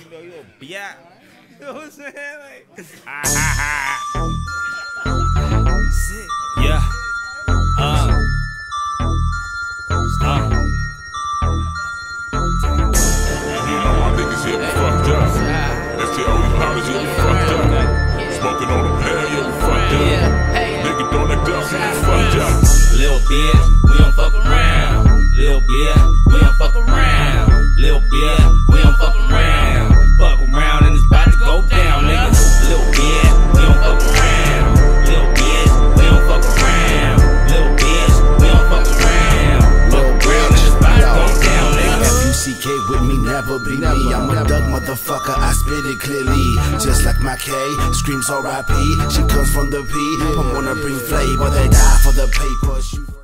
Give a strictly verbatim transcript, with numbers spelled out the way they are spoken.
yo, you a biat. You know what I'm saying? Like, ah, ha, ha. Shit. Yeah. Uh. Uh. You know my niggas here, we fucked up. F T O, we powders here, we fucked up. Smoking on them hair, yeah, we fucked up. Nigga throwing that dust, yeah, we fucked up. Lil' bitch, we don't fuck around. Lil' bitch, we don't fuck around. Lil' bitch, we don't fuck around. Fuck around and it's about to go down, nigga. Lil' bitch, we don't fuck around. Lil' bitch, we don't fuck around. Lil' bitch, we don't fuck around. Fuck around and it's about to go down, nigga. F U C K with me, never be me. I'm a Doug motherfucker, I spit it clearly. Just like my K, screams R I P. She comes from the P. I wanna bring flavor, they die for the paper.